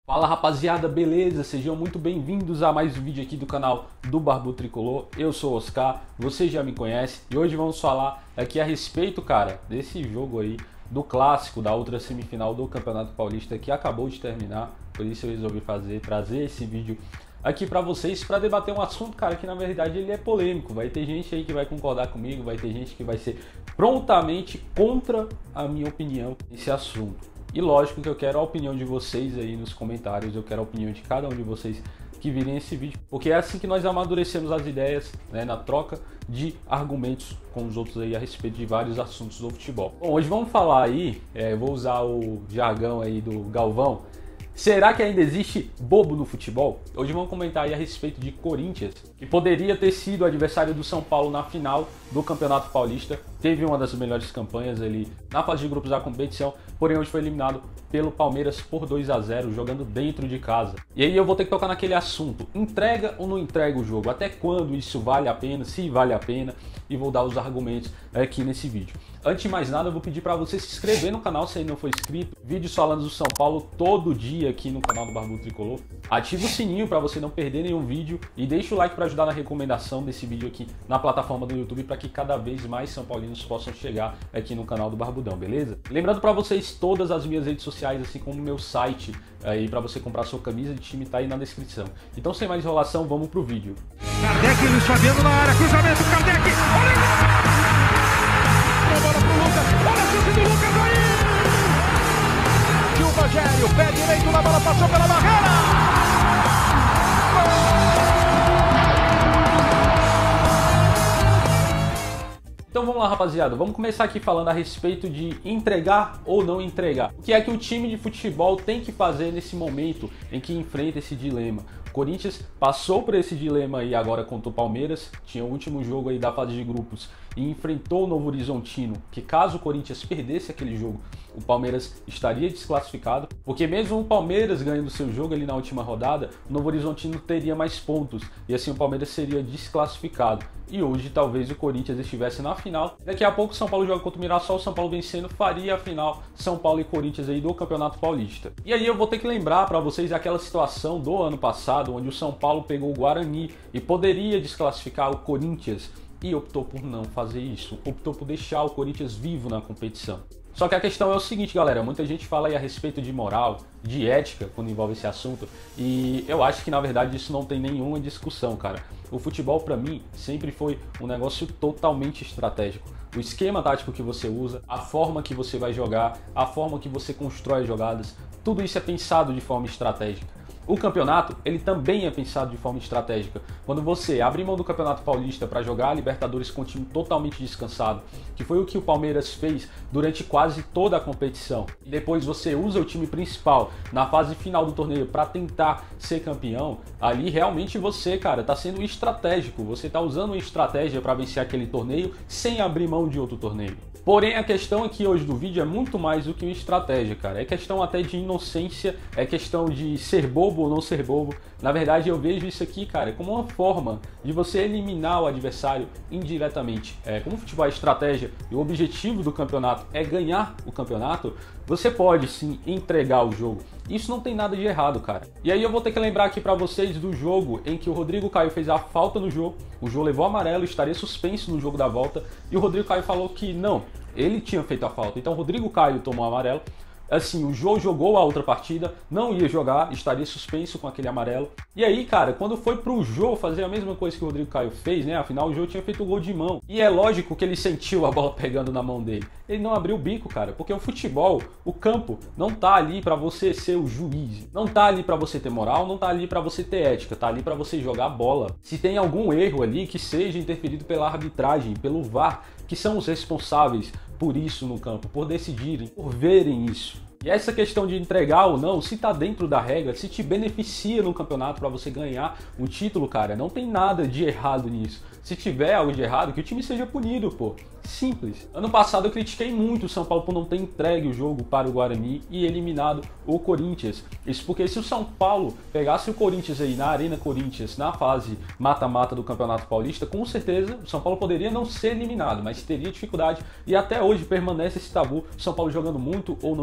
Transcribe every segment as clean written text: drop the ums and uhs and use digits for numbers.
Fala rapaziada, beleza? Sejam muito bem-vindos a mais um vídeo aqui do canal do Barbu Tricolor. Eu sou o Oscar, você já me conhece e hoje vamos falar aqui a respeito, cara, desse jogo aí, do clássico da outra semifinal do Campeonato Paulista que acabou de terminar. Por isso eu resolvi trazer esse vídeo aqui pra vocês para debater um assunto, cara, que na verdade ele é polêmico. Vai ter gente aí que vai concordar comigo, vai ter gente que vai ser prontamente contra a minha opinião nesse assunto. E lógico que eu quero a opinião de vocês aí nos comentários, eu quero a opinião de cada um de vocês que virem esse vídeo, porque é assim que nós amadurecemos as ideias, né, na troca de argumentos com os outros aí a respeito de vários assuntos do futebol. Bom, hoje vamos falar aí, vou usar o jargão aí do Galvão. Será que ainda existe bobo no futebol? Hoje vamos comentar aí a respeito de Corinthians, que poderia ter sido adversário do São Paulo na final do Campeonato Paulista. Teve uma das melhores campanhas ali na fase de grupos da competição, porém hoje foi eliminado pelo Palmeiras por 2-0, jogando dentro de casa. E aí eu vou ter que tocar naquele assunto, entrega ou não entrega o jogo? Até quando isso vale a pena, se vale a pena? E vou dar os argumentos aqui nesse vídeo. Antes de mais nada, eu vou pedir para você se inscrever no canal se ainda não for inscrito. Vídeos falando do São Paulo todo dia aqui no canal do Barbu Tricolor. Ativa o sininho para você não perder nenhum vídeo e deixa o like para ajudar na recomendação desse vídeo aqui na plataforma do YouTube para que cada vez mais São Paulinos possam chegar aqui no canal do Barbudão, beleza? Lembrando para vocês todas as minhas redes sociais, assim como o meu site aí para você comprar sua camisa de time tá aí na descrição. Então sem mais enrolação, vamos pro vídeo. Kardec, Luiz Fabiano na área, cruzamento, Kardec, olha! A bola pro Lucas, olha a chute do Lucas aí! E o Rogério, pé direito na bola, passou pela barreira! Então vamos lá, rapaziada, vamos começar aqui falando a respeito de entregar ou não entregar. O que é que o time de futebol tem que fazer nesse momento em que enfrenta esse dilema? O Corinthians passou por esse dilema aí agora contra o Palmeiras, tinha o último jogo aí da fase de grupos e enfrentou o Novo Horizontino, que caso o Corinthians perdesse aquele jogo, o Palmeiras estaria desclassificado, porque mesmo o Palmeiras ganhando seu jogo ali na última rodada, o Novo Horizontino teria mais pontos e assim o Palmeiras seria desclassificado. E hoje talvez o Corinthians estivesse na final. Daqui a pouco o São Paulo joga contra o Mirassol, o São Paulo vencendo faria a final São Paulo e Corinthians aí do Campeonato Paulista. E aí eu vou ter que lembrar para vocês aquela situação do ano passado, onde o São Paulo pegou o Guarani e poderia desclassificar o Corinthians e optou por não fazer isso, optou por deixar o Corinthians vivo na competição. Só que a questão é o seguinte, galera, muita gente fala aí a respeito de moral, de ética, quando envolve esse assunto, e eu acho que na verdade isso não tem nenhuma discussão, cara. O futebol pra mim sempre foi um negócio totalmente estratégico. O esquema tático que você usa, a forma que você vai jogar, a forma que você constrói as jogadas, tudo isso é pensado de forma estratégica. O campeonato, ele também é pensado de forma estratégica. Quando você abre mão do Campeonato Paulista para jogar a Libertadores com um time totalmente descansado, que foi o que o Palmeiras fez durante quase toda a competição, e depois você usa o time principal na fase final do torneio para tentar ser campeão, ali realmente você, cara, tá sendo estratégico. Você tá usando uma estratégia para vencer aquele torneio sem abrir mão de outro torneio. Porém, a questão aqui hoje do vídeo é muito mais do que uma estratégia, cara. É questão até de inocência, é questão de ser bobo ou não ser bobo. Na verdade, eu vejo isso aqui, cara, como uma forma de você eliminar o adversário indiretamente. Como o futebol é estratégia e o objetivo do campeonato é ganhar o campeonato, você pode sim entregar o jogo. Isso não tem nada de errado, cara. E aí eu vou ter que lembrar aqui pra vocês do jogo em que o Rodrigo Caio fez a falta no jogo, o Jô levou amarelo, estaria suspenso no jogo da volta, e o Rodrigo Caio falou que não, ele tinha feito a falta. Então o Rodrigo Caio tomou amarelo. Assim, o Jô jogou a outra partida, não ia jogar, estaria suspenso com aquele amarelo. E aí, cara, quando foi pro Jô fazer a mesma coisa que o Rodrigo Caio fez, né? Afinal, o Jô tinha feito o gol de mão. E é lógico que ele sentiu a bola pegando na mão dele. Ele não abriu o bico, cara, porque o futebol, o campo, não tá ali pra você ser o juiz. Não tá ali pra você ter moral, não tá ali pra você ter ética, tá ali pra você jogar a bola. Se tem algum erro ali, que seja interferido pela arbitragem, pelo VAR, que são os responsáveis por isso no campo, por decidirem, por verem isso. E essa questão de entregar ou não, se tá dentro da regra, se te beneficia no campeonato para você ganhar um título, cara, não tem nada de errado nisso. Se tiver algo de errado, que o time seja punido, pô. Simples. Ano passado eu critiquei muito o São Paulo por não ter entregue o jogo para o Guarani e eliminado o Corinthians. Isso porque se o São Paulo pegasse o Corinthians aí na Arena Corinthians, na fase mata-mata do Campeonato Paulista, com certeza o São Paulo poderia não ser eliminado, mas teria dificuldade e até hoje permanece esse tabu, São Paulo jogando muito ou não jogando muito.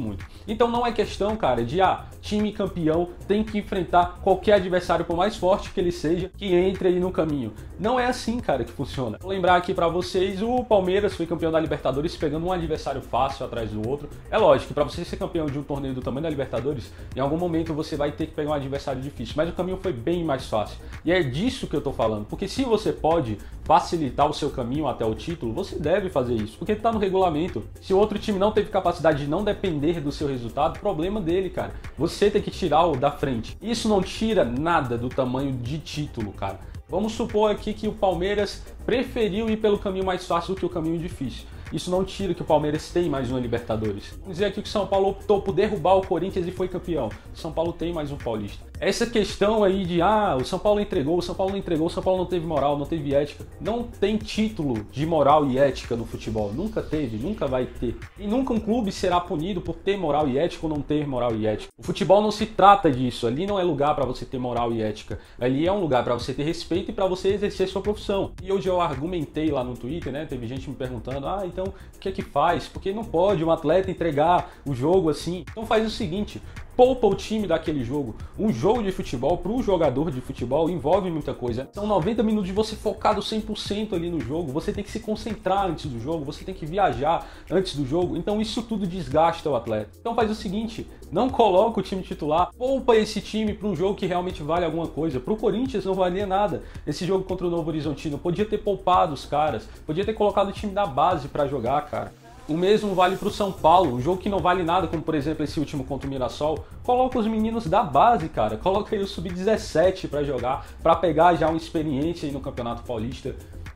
muito. Então não é questão, cara, de time campeão tem que enfrentar qualquer adversário, por mais forte que ele seja, que entre aí no caminho. Não é assim, cara, que funciona. Vou lembrar aqui pra vocês, o Palmeiras foi campeão da Libertadores pegando um adversário fácil atrás do outro. É lógico que pra você ser campeão de um torneio do tamanho da Libertadores, em algum momento você vai ter que pegar um adversário difícil, mas o caminho foi bem mais fácil. E é disso que eu tô falando, porque se você pode facilitar o seu caminho até o título, você deve fazer isso, porque tá no regulamento. Se o outro time não teve capacidade de não depender do seu resultado, problema dele, cara. Você tem que tirar o da frente. Isso não tira nada do tamanho de título, cara. Vamos supor aqui que o Palmeiras preferiu ir pelo caminho mais fácil do que o caminho difícil. Isso não tira que o Palmeiras tem mais uma Libertadores. Vamos dizer aqui que o São Paulo optou por derrubar o Corinthians e foi campeão. O São Paulo tem mais um paulista. Essa questão aí de o São Paulo entregou, o São Paulo não entregou, o São Paulo não teve moral, não teve ética. Não tem título de moral e ética no futebol. Nunca teve, nunca vai ter. E nunca um clube será punido por ter moral e ética ou não ter moral e ética. O futebol não se trata disso. Ali não é lugar para você ter moral e ética. Ali é um lugar para você ter respeito e para você exercer sua profissão. E hoje eu argumentei lá no Twitter, né? Teve gente me perguntando, então o que é que faz? Porque não pode um atleta entregar o jogo assim. Então faz o seguinte, poupa o time daquele jogo. Um jogo de futebol, para o jogador de futebol, envolve muita coisa. São 90 minutos de você focado 100% ali no jogo. Você tem que se concentrar antes do jogo, você tem que viajar antes do jogo. Então isso tudo desgasta o atleta. Então faz o seguinte, não coloca o time titular, poupa esse time para um jogo que realmente vale alguma coisa. Para o Corinthians não valia nada. Esse jogo contra o Novo Horizontino, podia ter poupado os caras, podia ter colocado o time da base para jogar, cara. O mesmo vale para o São Paulo, um jogo que não vale nada, como por exemplo esse último contra o Mirassol. Coloca os meninos da base, cara. Coloca aí o Sub-17 para jogar, para pegar já uma experiência aí no Campeonato Paulista.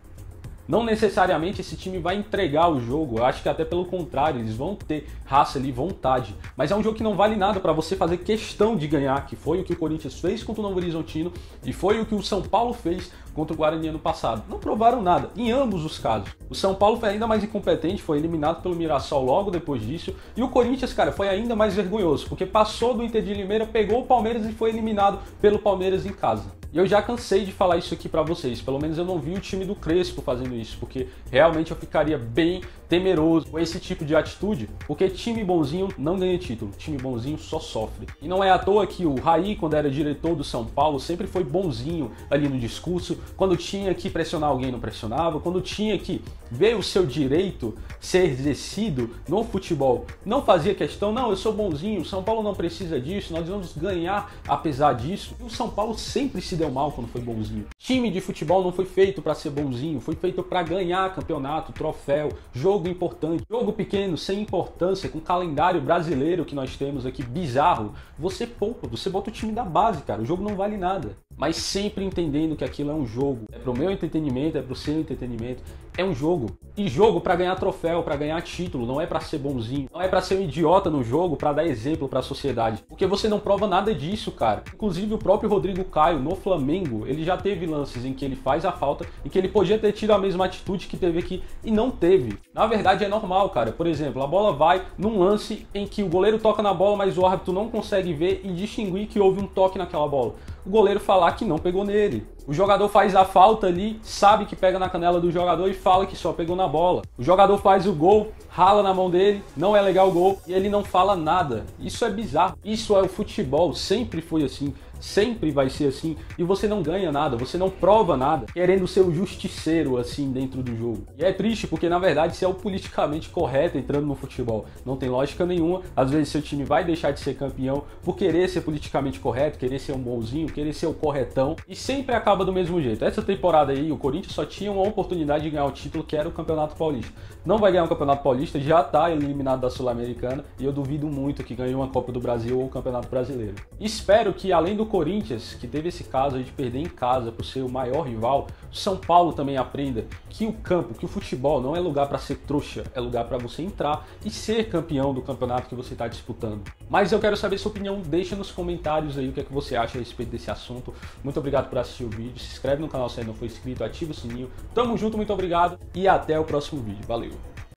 Não necessariamente esse time vai entregar o jogo, eu acho que até pelo contrário, eles vão ter raça ali, vontade. Mas é um jogo que não vale nada para você fazer questão de ganhar, que foi o que o Corinthians fez contra o Novo Horizontino e foi o que o São Paulo fez contra o Guarani ano passado. Não provaram nada, em ambos os casos. O São Paulo foi ainda mais incompetente, foi eliminado pelo Mirassol logo depois disso. E o Corinthians, cara, foi ainda mais vergonhoso, porque passou do Inter de Limeira, pegou o Palmeiras e foi eliminado pelo Palmeiras em casa. E eu já cansei de falar isso aqui pra vocês, pelo menos eu não vi o time do Crespo fazendo isso, porque realmente eu ficaria bem temeroso com esse tipo de atitude, porque time bonzinho não ganha título, time bonzinho só sofre. E não é à toa que o Raí, quando era diretor do São Paulo, sempre foi bonzinho ali no discurso, quando tinha que pressionar alguém não pressionava, quando tinha que ver o seu direito ser exercido no futebol, não fazia questão, não, eu sou bonzinho, o São Paulo não precisa disso, nós vamos ganhar apesar disso. E o São Paulo sempre se deu mal quando foi bonzinho. Time de futebol não foi feito para ser bonzinho, foi feito para ganhar campeonato, troféu, jogo importante, jogo pequeno, sem importância, com calendário brasileiro que nós temos aqui, bizarro. Você poupa, você bota o time da base, cara, o jogo não vale nada. Mas sempre entendendo que aquilo é um jogo, é pro meu entretenimento, é pro seu entretenimento, é um jogo. E jogo para ganhar troféu, para ganhar título, não é para ser bonzinho, não é para ser um idiota no jogo, para dar exemplo para a sociedade. Porque você não prova nada disso, cara. Inclusive o próprio Rodrigo Caio no Flamengo, ele já teve lances em que ele faz a falta e que ele podia ter tido a mesma atitude que teve aqui e não teve. Na verdade é normal, cara. Por exemplo, a bola vai num lance em que o goleiro toca na bola, mas o árbitro não consegue ver e distinguir que houve um toque naquela bola. O goleiro falar que não pegou nele. O jogador faz a falta ali, sabe que pega na canela do jogador e fala que só pegou na bola. O jogador faz o gol, rala na mão dele, não é legal o gol e ele não fala nada. Isso é bizarro. Isso é o futebol, sempre foi assim. Sempre vai ser assim, e você não ganha nada, você não prova nada, querendo ser o justiceiro assim dentro do jogo. E é triste porque na verdade isso é o politicamente correto entrando no futebol. Não tem lógica nenhuma, às vezes seu time vai deixar de ser campeão por querer ser politicamente correto, querer ser um bonzinho, querer ser o corretão, e sempre acaba do mesmo jeito. Essa temporada aí o Corinthians só tinha uma oportunidade de ganhar o título, que era o Campeonato Paulista. Não vai ganhar o Campeonato Paulista, já tá eliminado da Sul-Americana, e eu duvido muito que ganhe uma Copa do Brasil ou o Campeonato Brasileiro. Espero que além do Corinthians, que teve esse caso de perder em casa por ser o maior rival, o São Paulo também aprenda que o campo, que o futebol não é lugar para ser trouxa, é lugar para você entrar e ser campeão do campeonato que você está disputando. Mas eu quero saber sua opinião, deixa nos comentários aí o que é que você acha a respeito desse assunto. Muito obrigado por assistir o vídeo, se inscreve no canal se ainda não for inscrito, ativa o sininho. Tamo junto, muito obrigado e até o próximo vídeo. Valeu!